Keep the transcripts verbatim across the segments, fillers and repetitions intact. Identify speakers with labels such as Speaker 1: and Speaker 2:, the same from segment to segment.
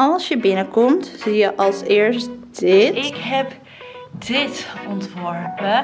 Speaker 1: Als je binnenkomt zie je als eerst dit.
Speaker 2: Ik heb dit ontworpen.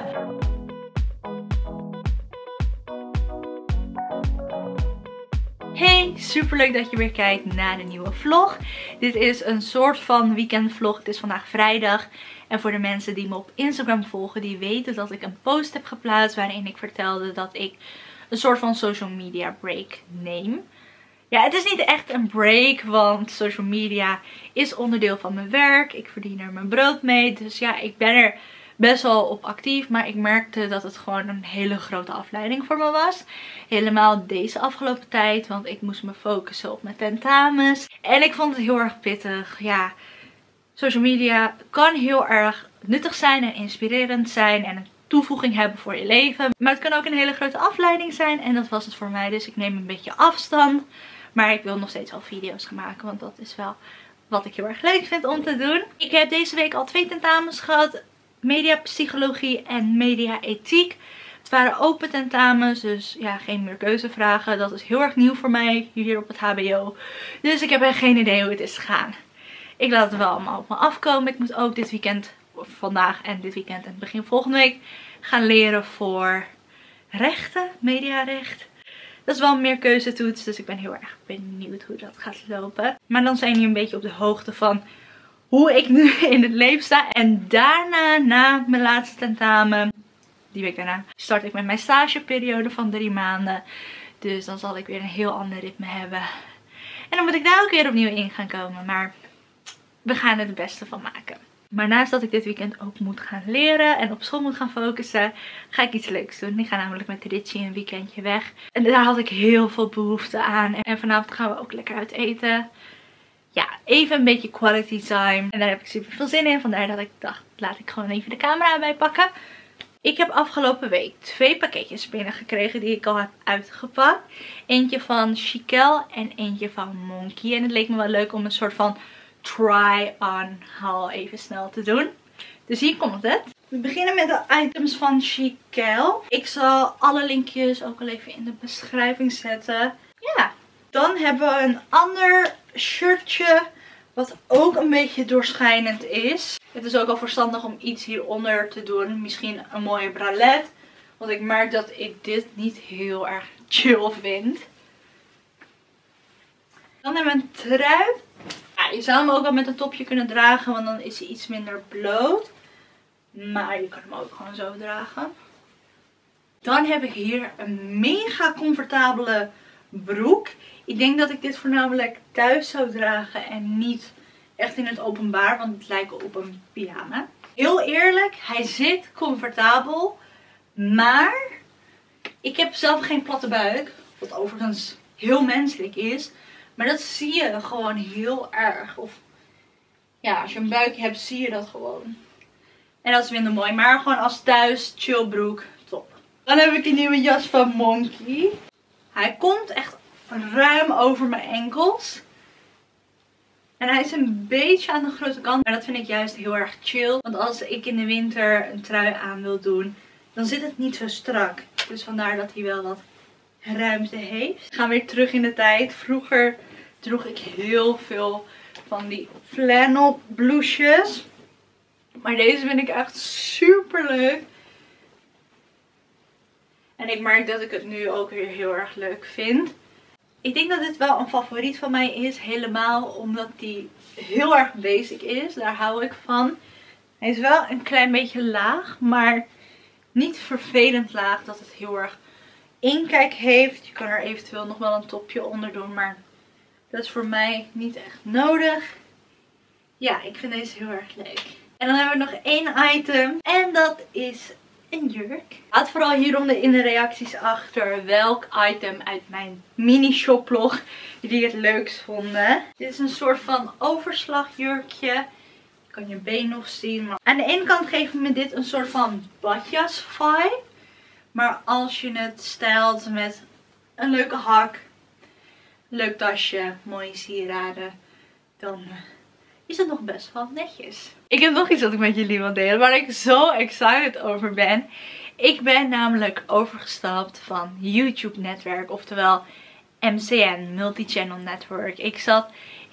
Speaker 2: Hey, super leuk dat je weer kijkt naar een nieuwe vlog. Dit is een soort van weekendvlog. Het is vandaag vrijdag. En voor de mensen die me op Instagram volgen, die weten dat ik een post heb geplaatst waarin ik vertelde dat ik een soort van social media break neem. Ja, het is niet echt een break, want social media is onderdeel van mijn werk. Ik verdien er mijn brood mee. Dus ja, ik ben er best wel op actief. Maar ik merkte dat het gewoon een hele grote afleiding voor me was. Helemaal deze afgelopen tijd. Want ik moest me focussen op mijn tentamens. En ik vond het heel erg pittig. Ja, social media kan heel erg nuttig zijn en inspirerend zijn. En een toevoeging hebben voor je leven. Maar het kan ook een hele grote afleiding zijn. En dat was het voor mij. Dus ik neem een beetje afstand. Maar ik wil nog steeds wel video's gaan maken. Want dat is wel wat ik heel erg leuk vind om te doen. Ik heb deze week al twee tentamens gehad. Mediapsychologie en mediaethiek. Het waren open tentamens. Dus ja, geen meer keuzevragen. Dat is heel erg nieuw voor mij hier op het H B O. Dus ik heb echt geen idee hoe het is gegaan. Ik laat het wel allemaal op me afkomen. Ik moet ook dit weekend, of vandaag en dit weekend en begin volgende week, gaan leren voor rechten. Mediarecht. Dat is wel een meer keuzetoets, dus ik ben heel erg benieuwd hoe dat gaat lopen. Maar dan zijn jullie een beetje op de hoogte van hoe ik nu in het leven sta. En daarna, na mijn laatste tentamen, die week daarna, start ik met mijn stageperiode van drie maanden. Dus dan zal ik weer een heel ander ritme hebben. En dan moet ik daar ook weer opnieuw in gaan komen. Maar we gaan er het beste van maken. Maar naast dat ik dit weekend ook moet gaan leren en op school moet gaan focussen, ga ik iets leuks doen. Ik ga namelijk met Richie een weekendje weg. En daar had ik heel veel behoefte aan. En vanavond gaan we ook lekker uit eten. Ja, even een beetje quality time. En daar heb ik super veel zin in. Vandaar dat ik dacht, laat ik gewoon even de camera bij pakken. Ik heb afgelopen week twee pakketjes binnengekregen die ik al heb uitgepakt. Eentje van Chiquelle en eentje van Monkey. En het leek me wel leuk om een soort van try-on haul even snel te doen. Dus hier komt het. We beginnen met de items van Chiquelle. Ik zal alle linkjes ook al even in de beschrijving zetten. Ja, dan hebben we een ander shirtje wat ook een beetje doorschijnend is. Het is ook al verstandig om iets hieronder te doen. Misschien een mooie bralette. Want ik merk dat ik dit niet heel erg chill vind. Dan hebben we een trui. Ja, je zou hem ook wel met een topje kunnen dragen, want dan is hij iets minder bloot. Maar je kan hem ook gewoon zo dragen. Dan heb ik hier een mega comfortabele broek. Ik denk dat ik dit voornamelijk thuis zou dragen en niet echt in het openbaar, want het lijkt op een pyjama. Heel eerlijk, hij zit comfortabel, maar ik heb zelf geen platte buik, wat overigens heel menselijk is. Maar dat zie je gewoon heel erg. Of ja, als je een buikje hebt, zie je dat gewoon. En dat is minder mooi. Maar gewoon als thuis, chillbroek, top. Dan heb ik een nieuwe jas van Monkey. Hij komt echt ruim over mijn enkels. En hij is een beetje aan de grote kant. Maar dat vind ik juist heel erg chill. Want als ik in de winter een trui aan wil doen, dan zit het niet zo strak. Dus vandaar dat hij wel wat ruimte heeft. We gaan weer terug in de tijd. Vroeger droeg ik heel veel van die flannel blouses. Maar deze vind ik echt super leuk. En ik merk dat ik het nu ook weer heel erg leuk vind. Ik denk dat dit wel een favoriet van mij is. Helemaal omdat die heel erg basic is. Daar hou ik van. Hij is wel een klein beetje laag. Maar niet vervelend laag dat het heel erg inkijk heeft. Je kan er eventueel nog wel een topje onder doen, maar dat is voor mij niet echt nodig. Ja, ik vind deze heel erg leuk. En dan hebben we nog één item en dat is een jurk. Laat vooral hieronder in de reacties achter welk item uit mijn mini shoplog jullie het leukst vonden. Dit is een soort van overslagjurkje. Je kan je been nog zien. Maar aan de ene kant geeft me dit een soort van badjas vibe. Maar als je het stijlt met een leuke hak, leuk tasje, mooie sieraden, dan is het nog best wel netjes. Ik heb nog iets wat ik met jullie wil delen, waar ik zo excited over ben. Ik ben namelijk overgestapt van YouTube netwerk, oftewel M C N, Multi-Channel Network. Ik zat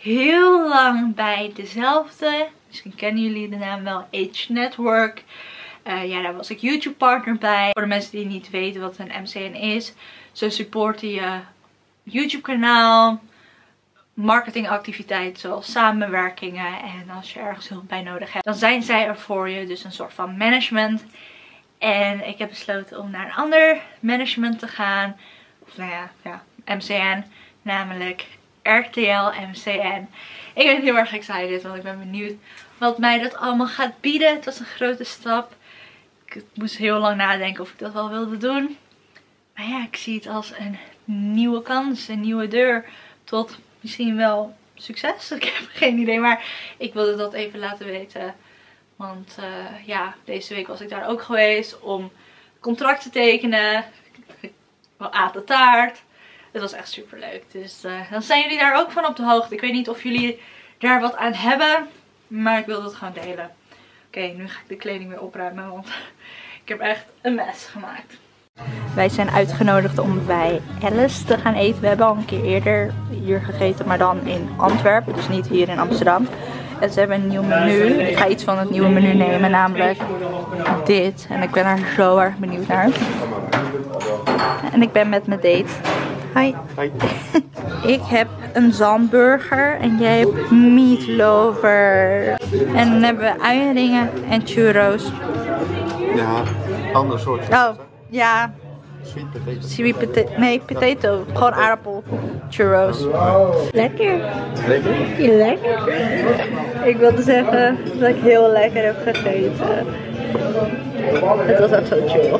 Speaker 2: heel lang bij dezelfde. Misschien kennen jullie de naam wel, Age Network. Uh, ja, daar was ik YouTube partner bij. Voor de mensen die niet weten wat een M C N is. Ze supporten je YouTube kanaal. Marketingactiviteiten zoals samenwerkingen. En als je ergens hulp bij nodig hebt, dan zijn zij er voor je. Dus een soort van management. En ik heb besloten om naar een ander management te gaan. Of nou ja, ja M C N. Namelijk R T L M C N. Ik ben heel erg excited, want ik ben benieuwd wat mij dat allemaal gaat bieden. Het was een grote stap. Ik moest heel lang nadenken of ik dat wel wilde doen. Maar ja, ik zie het als een nieuwe kans, een nieuwe deur tot misschien wel succes. Ik heb geen idee, maar ik wilde dat even laten weten. Want uh, ja, deze week was ik daar ook geweest om contract te tekenen. Ik at de taart. Het was echt super leuk. Dus uh, dan zijn jullie daar ook van op de hoogte. Ik weet niet of jullie daar wat aan hebben. Maar ik wilde het gewoon delen. Oké, okay, nu ga ik de kleding weer opruimen. Want ik heb echt een mes gemaakt. Wij zijn uitgenodigd om bij Alice te gaan eten. We hebben al een keer eerder hier gegeten. Maar dan in Antwerpen. Dus niet hier in Amsterdam. En ze hebben een nieuw menu. Ik ga iets van het nieuwe menu nemen. Namelijk dit. En ik ben er zo erg benieuwd naar. En ik ben met mijn date. Hi.
Speaker 3: Hi.
Speaker 2: Ik heb een zalmburger en jij hebt meatlover. En dan hebben we uieringen en churros.
Speaker 3: Ja, ander soort.
Speaker 2: Oh, ja.
Speaker 3: Sweet potato.
Speaker 2: Sweet potato. Nee, potato. Gewoon aardappel. Churros. Lekker.
Speaker 3: Lekker?
Speaker 2: Lekker. Ik wilde zeggen dat ik heel lekker heb gegeten. Het was echt zo chill.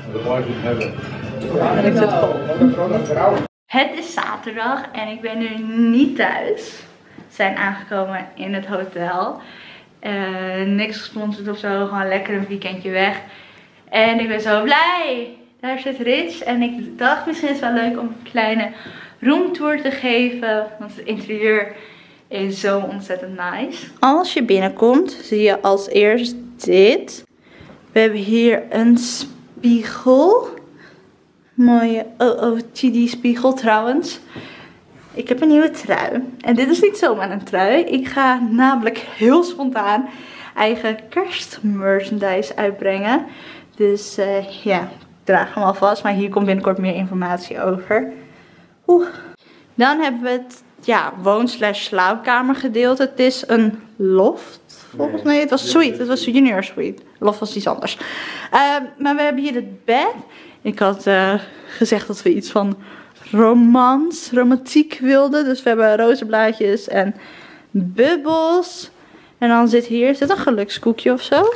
Speaker 2: En ik zit vol. Het is zaterdag en ik ben nu niet thuis. We zijn aangekomen in het hotel. Uh, niks gesponsord of zo, gewoon lekker een weekendje weg. En ik ben zo blij. Daar zit Rich en ik dacht misschien is het wel leuk om een kleine roomtour te geven. Want het interieur is zo ontzettend nice. Als je binnenkomt zie je als eerst dit. We hebben hier een spiegel. Mooie O O T D spiegel trouwens. Ik heb een nieuwe trui. En dit is niet zomaar een trui. Ik ga namelijk heel spontaan eigen kerstmerchandise uitbrengen. Dus uh, ja, ik draag hem alvast. Maar hier komt binnenkort meer informatie over. Oeh. Dan hebben we het ja, woon slash slaapkamer gedeelte. Het is een loft. Volgens mij, het was suite. Het was junior suite. Loft was iets anders. Uh, maar we hebben hier het bed. Ik had uh, gezegd dat we iets van romans, romantiek wilden. Dus we hebben rozenblaadjes en bubbels. En dan zit hier, is dit een gelukskoekje of zo?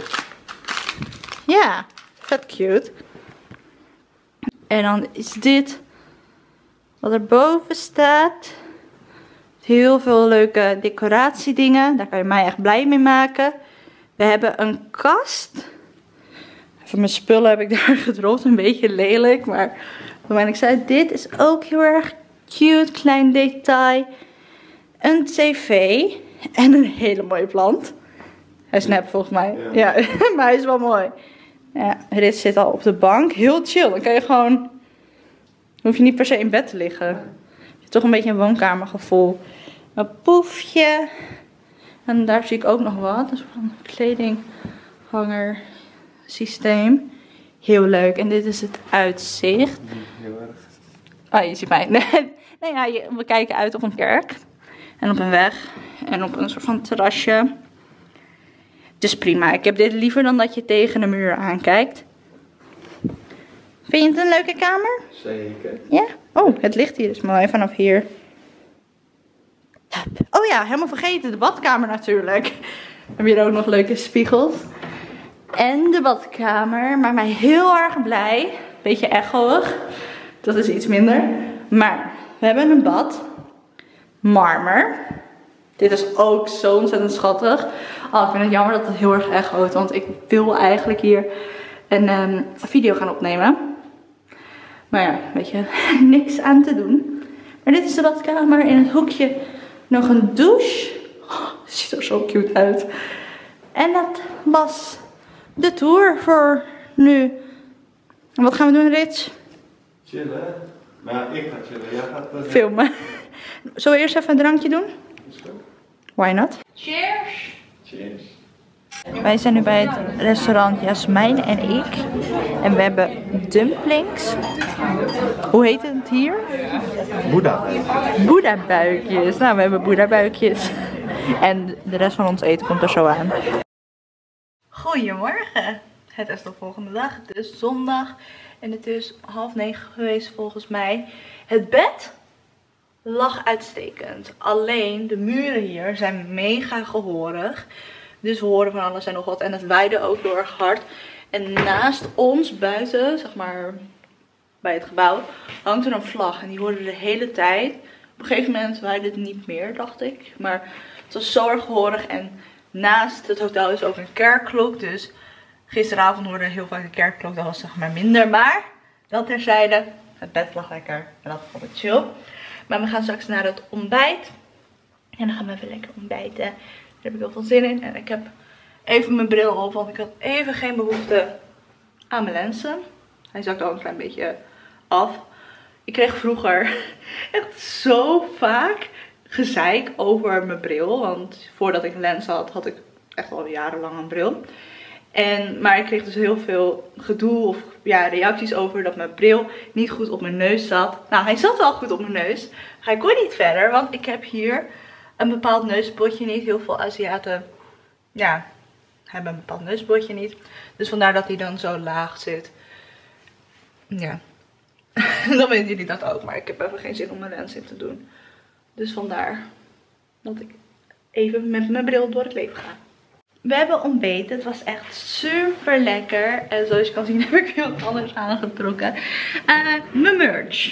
Speaker 2: Ja, vet cute. En dan is dit wat er boven staat. Heel veel leuke decoratiedingen. Daar kan je mij echt blij mee maken. We hebben een kast. Van mijn spullen heb ik daar gedropt. Een beetje lelijk. Maar wat ik zei, dit is ook heel erg cute. Klein detail. Een tv. En een hele mooie plant. Hij is nep volgens mij. Ja, ja maar hij is wel mooi. Ja, Rits zit al op de bank. Heel chill. Dan kan je gewoon... Dan hoef je niet per se in bed te liggen. Je hebt toch een beetje een woonkamergevoel. Een poefje. En daar zie ik ook nog wat. Een soort van kledinghanger systeem. Heel leuk. En dit is het uitzicht.
Speaker 3: Heel erg.
Speaker 2: Oh, je ziet mij. Nee, nee ja, je, we kijken uit op een kerk. En op een weg. En op een soort van terrasje. Dus prima. Ik heb dit liever dan dat je tegen de muur aankijkt. Vind je het een leuke kamer?
Speaker 3: Zeker.
Speaker 2: Ja? Oh, het ligt hier dus mooi vanaf hier. Oh ja, helemaal vergeten. De badkamer natuurlijk. We hebben hier ook nog leuke spiegels. En de badkamer maakt mij heel erg blij. Beetje echoig. Dat is iets minder. Maar we hebben een bad. Marmer. Dit is ook zo ontzettend schattig. Oh, ik vind het jammer dat het heel erg echoot. Want ik wil eigenlijk hier een um, video gaan opnemen. Maar ja, weet je, niks aan te doen. Maar dit is de badkamer. In het hoekje nog een douche. Oh, ziet er zo cute uit. En dat was de tour voor nu. En wat gaan we doen, Rich?
Speaker 3: Chillen. Nou, ik ga chillen. Jij gaat uh,
Speaker 2: filmen. Zullen we eerst even een drankje doen?
Speaker 3: is goed.
Speaker 1: Why not?
Speaker 2: Cheers!
Speaker 3: Cheers.
Speaker 1: Wij zijn nu bij het restaurant Jasmijn en ik. En we hebben dumplings. Hoe heet het hier?
Speaker 3: Boeddha.
Speaker 1: Boeddha buikjes. Nou, we hebben Boeddha buikjes. En de rest van ons eten komt er zo aan.
Speaker 2: Goedemorgen. Het is de volgende dag. Het is zondag. En het is half negen geweest volgens mij. Het bed lag uitstekend. Alleen de muren hier zijn mega gehoorig. Dus we horen van alles en nog wat. En het waaide ook heel erg hard. En naast ons buiten, zeg maar bij het gebouw, hangt er een vlag. En die hoorde de hele tijd. Op een gegeven moment waaide het niet meer, dacht ik. Maar het was zo erg gehoorig. En naast het hotel is ook een kerkklok. Dus gisteravond hoorde heel vaak de kerkklok. Dat was zeg maar minder. Maar dat terzijde, het bed lag lekker. En dat vond ik chill. Maar we gaan straks naar het ontbijt. En dan gaan we even lekker ontbijten. Daar heb ik heel veel zin in. En ik heb even mijn bril op. Want ik had even geen behoefte aan mijn lenzen. Hij zakte al een klein beetje af. Ik kreeg vroeger echt zo vaak gezeik over mijn bril. Want voordat ik een lens had, had ik echt al jarenlang een bril. En, maar ik kreeg dus heel veel gedoe of ja, reacties over dat mijn bril niet goed op mijn neus zat. Nou, hij zat wel goed op mijn neus. Hij kon niet verder, want ik heb hier een bepaald neusbotje niet. Heel veel Aziaten, ja, hebben een bepaald neusbotje niet. Dus vandaar dat hij dan zo laag zit. Ja, dan weten jullie dat ook. Maar ik heb even geen zin om mijn lens in te doen. Dus vandaar dat ik even met mijn bril door het leven ga. We hebben ontbeten. Het was echt super lekker. En zoals je kan zien heb ik heel anders aangetrokken. Uh, mijn merch.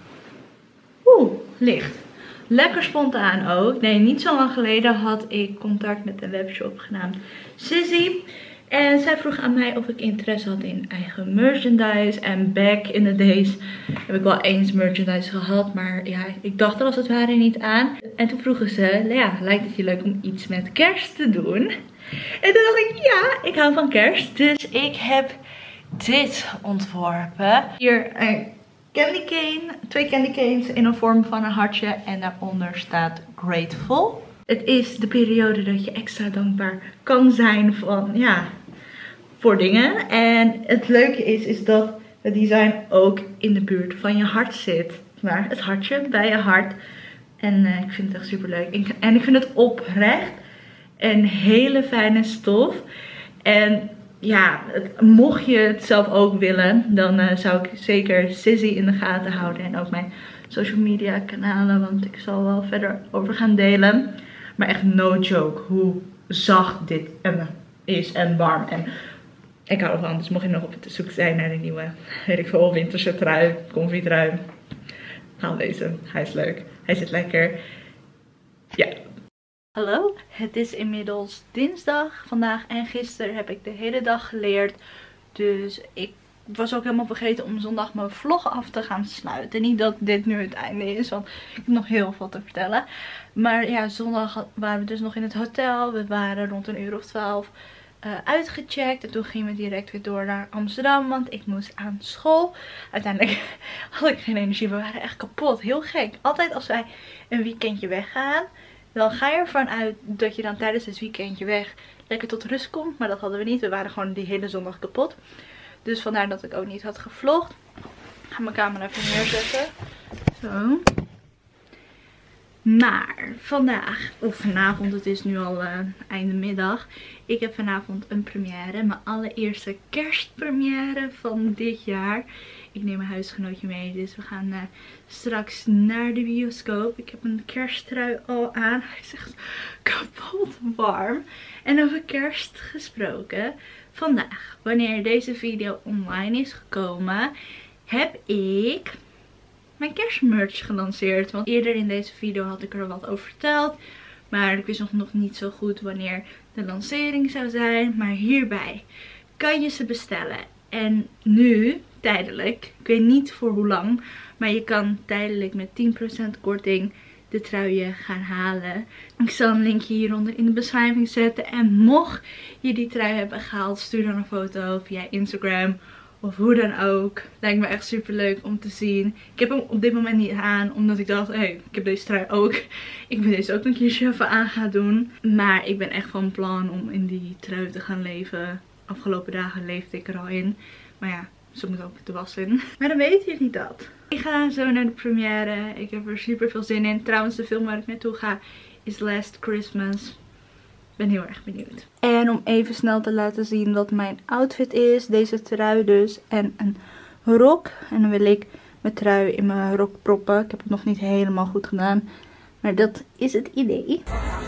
Speaker 2: Oeh, licht. Lekker spontaan ook. Nee, niet zo lang geleden had ik contact met een webshop genaamd Sissy. En zij vroeg aan mij of ik interesse had in eigen merchandise. En back in the days heb ik wel eens merchandise gehad. Maar ja, ik dacht er als het ware niet aan. En toen vroegen ze, ja, lijkt het je leuk om iets met kerst te doen? En toen dacht ik, ja, ik hou van kerst. Dus ik heb dit ontworpen. Hier een candy cane. Twee candy canes in een vorm van een hartje. En daaronder staat grateful. Het is de periode dat je extra dankbaar kan zijn van, ja, voor dingen. En het leuke is, is dat het design ook in de buurt van je hart zit. Maar het hartje bij je hart. En uh, ik vind het echt super leuk. En ik vind het oprecht een hele fijne stof. En ja, het, mocht je het zelf ook willen, dan uh, zou ik zeker Sissy in de gaten houden. En ook mijn social media kanalen, want ik zal wel verder over gaan delen. Maar echt no joke hoe zacht dit is en warm. En ik hou ervan, dus mocht je nog op het zoek zijn naar een nieuwe, weet ik veel, winterse trui, comfy trui. Haal deze, hij is leuk, hij zit lekker. Ja. Hallo, het is inmiddels dinsdag. Vandaag en gisteren heb ik de hele dag geleerd. Dus ik was ook helemaal vergeten om zondag mijn vlog af te gaan sluiten. Niet dat dit nu het einde is, want ik heb nog heel veel te vertellen. Maar ja, zondag waren we dus nog in het hotel. We waren rond een uur of twaalf uh, uitgecheckt. En toen gingen we direct weer door naar Amsterdam, want ik moest aan school. Uiteindelijk had ik geen energie. We waren echt kapot. Heel gek. Altijd als wij een weekendje weggaan, dan ga je ervan uit dat je dan tijdens het weekendje weg lekker tot rust komt. Maar dat hadden we niet. We waren gewoon die hele zondag kapot. Dus vandaar dat ik ook niet had gevlogd. Ik ga mijn camera even neerzetten. Zo. Maar vandaag, of vanavond, het is nu al uh, einde middag. Ik heb vanavond een première. Mijn allereerste kerstpremière van dit jaar. Ik neem mijn huisgenootje mee. Dus we gaan uh, straks naar de bioscoop. Ik heb een kersttrui al aan. Hij is echt kapot warm. En over kerst gesproken. Vandaag, wanneer deze video online is gekomen, heb ik mijn kerstmerch gelanceerd. Want eerder in deze video had ik er wat over verteld. Maar ik wist nog, nog niet zo goed wanneer de lancering zou zijn. Maar hierbij kan je ze bestellen. En nu, tijdelijk, ik weet niet voor hoe lang, maar je kan tijdelijk met tien procent korting de truien gaan halen. Ik zal een linkje hieronder in de beschrijving zetten. En mocht je die trui hebben gehaald, stuur dan een foto via Instagram Of hoe dan ook. Lijkt me echt super leuk om te zien. Ik heb hem op dit moment niet aan. Omdat ik dacht, hé, hey, ik heb deze trui ook. Ik ben deze ook een keertje even aan gaan doen. Maar ik ben echt van plan om in die trui te gaan leven. Afgelopen dagen leefde ik er al in. Maar ja, ze moet ook de was in. Maar dan weet je niet dat. Ik ga zo naar de première. Ik heb er super veel zin in. Trouwens, de film waar ik naartoe ga is Last Christmas. Ik ben heel erg benieuwd. En om even snel te laten zien wat mijn outfit is. Deze trui dus. En een rok. En dan wil ik mijn trui in mijn rok proppen. Ik heb het nog niet helemaal goed gedaan. Maar dat is het idee.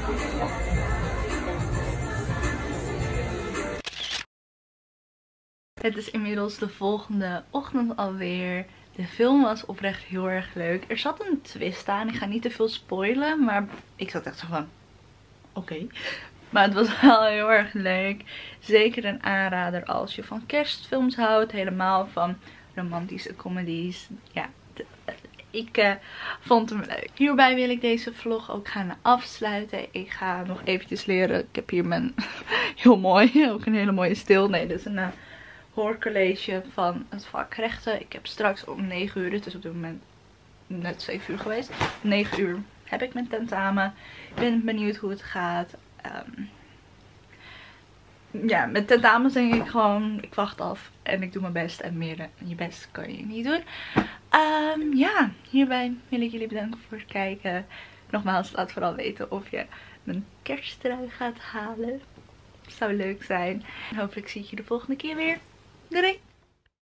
Speaker 2: Het is inmiddels de volgende ochtend alweer. De film was oprecht heel erg leuk. Er zat een twist aan. Ik ga niet te veel spoilen. Maar ik zat echt zo van... Oké. Okay. Maar het was wel heel erg leuk. Zeker een aanrader als je van kerstfilms houdt. Helemaal van romantische comedies. Ja, ik uh, vond hem leuk. Hierbij wil ik deze vlog ook gaan afsluiten. Ik ga nog eventjes leren. Ik heb hier mijn... heel mooi. Ook een hele mooie stil. Nee, dit is een... Uh, hoorcollege van het vak rechten. Ik heb straks om negen uur, het is op dit moment net zeven uur geweest. Om negen uur heb ik mijn tentamen. Ik ben benieuwd hoe het gaat. Um, ja, met tentamens denk ik gewoon, ik wacht af en ik doe mijn best. En meer dan je best kan je niet doen. Um, ja, hierbij wil ik jullie bedanken voor het kijken. Nogmaals, laat vooral weten of je mijn kersttrui gaat halen. Zou leuk zijn. En hopelijk zie ik je de volgende keer weer. Doei!